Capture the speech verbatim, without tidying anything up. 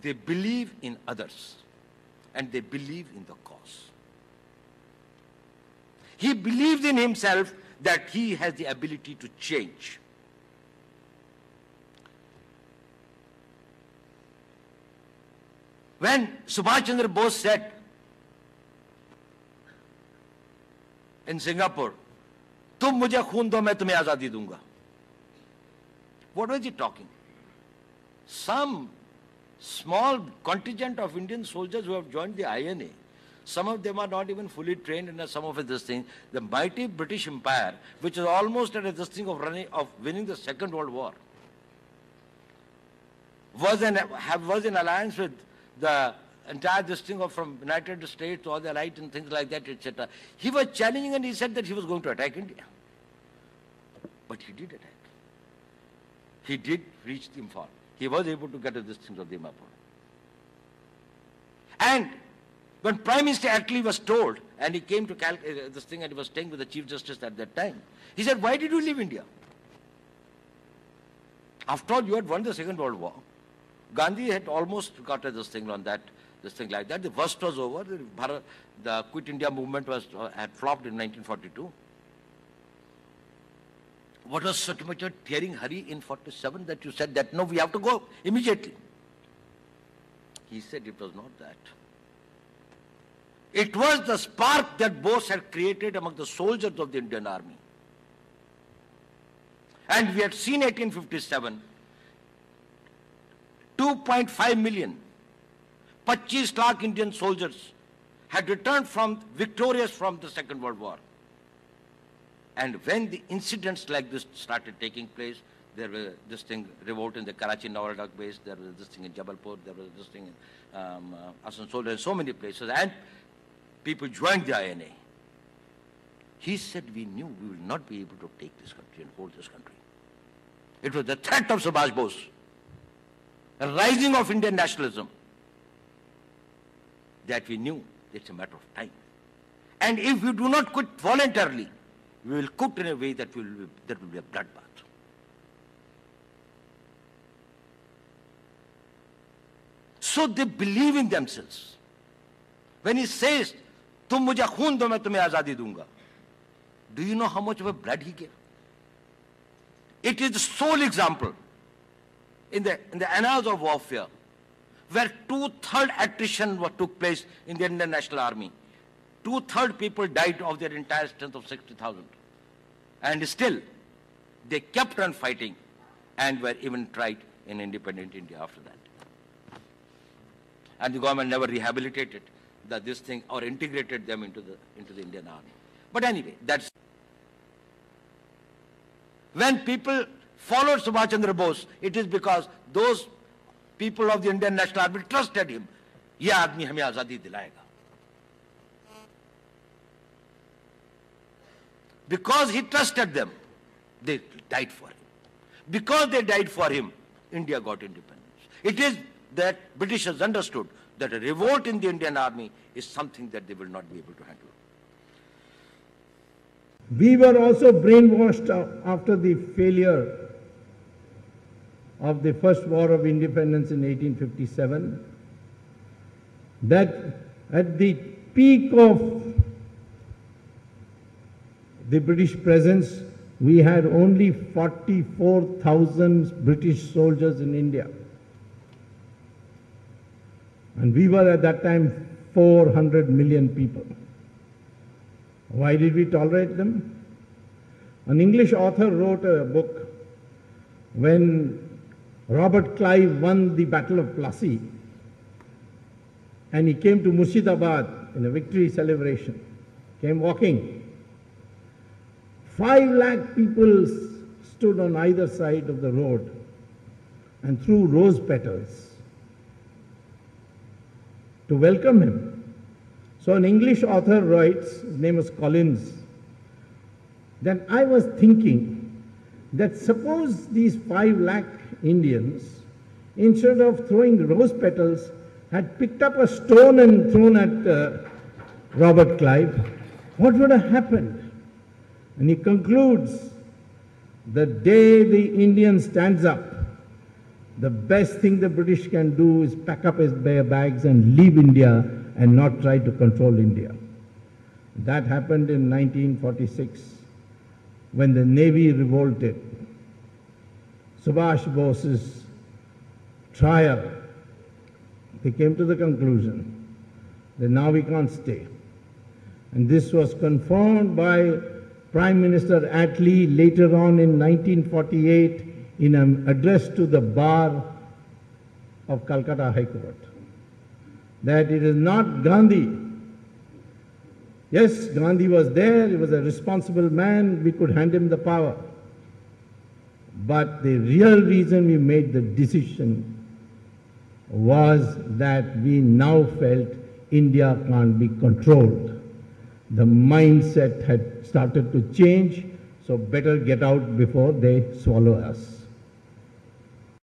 They believe in others and they believe in the cause. He believes in himself that he has the ability to change. When Subhas Chandra Bose said in Singapore, "Tum mujhe khoon do, main tumhe azadi dunga," what was he talking? Some small contingent of Indian soldiers who have joined the I N A, some of them are not even fully trained in some of this thing. The mighty British Empire, which is almost at this thing of running, of winning the Second World War, was an have, was in alliance with the entire this thing of from United States to all the right and things like that, et cetera. He was challenging and he said that he was going to attack India. But he did attack. He did reach the Imphal. He was able to get to this thing of the Dimapur. And when Prime Minister Attlee was told, and he came to Cal uh, this thing and he was staying with the Chief Justice at that time, he said, "Why did you leave India? After all, you had won the Second World War. Gandhi had almost got this thing on that, this thing like that. The worst was over. The, Bharat, the Quit India movement was uh, had flopped in nineteen forty-two. What was such much a tearing hurry in forty-seven that you said that, no, we have to go immediately?" He said it was not that. It was the spark that Bose had created among the soldiers of the Indian Army. And we had seen eighteen fifty-seven, two point five million, twenty-five lakh Indian soldiers had returned from victorious from the Second World War. And when the incidents like this started taking place, there was this thing, revolt in the Karachi Navaldak base, there was this thing in Jabalpur, there was this thing in um, uh, Asansol, and so many places, and people joined the I N A. He said, "We knew we will not be able to take this country and hold this country." It was the threat of Subhas Bose, a rising of Indian nationalism, that we knew it's a matter of time. And if we do not quit voluntarily, we will quit in a way that will be, that will be a bloodbath. So they believe in themselves. When he says, "Tum mujhe khoon do, main tumhe azadi dunga," do you know how much of a blood he gave? It is the sole example in the, in the annals of warfare where two-third attrition what took place in the Indian National Army. Two-third people died of their entire strength of sixty thousand. And still, they kept on fighting and were even tried in independent India after that. And the government never rehabilitated the, this thing or integrated them into the, into the Indian Army. But anyway, that's... When people followed Subhas Chandra Bose, it is because those people of the Indian National Army trusted him. Ye aadmi hame azadi dilayega. Because he trusted them, they died for him. Because they died for him, India got independence. It is that Britishers understood that a revolt in the Indian Army is something that they will not be able to handle. We were also brainwashed after the failure of the first war of independence in eighteen fifty-seven, that at the peak of the British presence, we had only forty-four thousand British soldiers in India. And we were at that time four hundred million people. Why did we tolerate them? An English author wrote a book when Robert Clive won the Battle of Plassey, and he came to Murshidabad in a victory celebration, came walking. Five lakh people stood on either side of the road and threw rose petals to welcome him. So an English author writes, his name was Collins, that I was thinking that suppose these five lakh Indians, instead of throwing rose petals, had picked up a stone and thrown at uh, Robert Clive, what would have happened? And he concludes, the day the Indian stands up the best thing the British can do is pack up his bare bags and leave India and not try to control India. That happened in nineteen forty-six when the Navy revolted. Subhas Bose's trial, they came to the conclusion that now we can't stay. And this was confirmed by Prime Minister Attlee later on in nineteen forty-eight in an address to the bar of Calcutta High Court, that it is not Gandhi. Yes, Gandhi was there, he was a responsible man, we could hand him the power. But the real reason we made the decision was that we now felt India can't be controlled. The mindset had started to change, so better get out before they swallow us.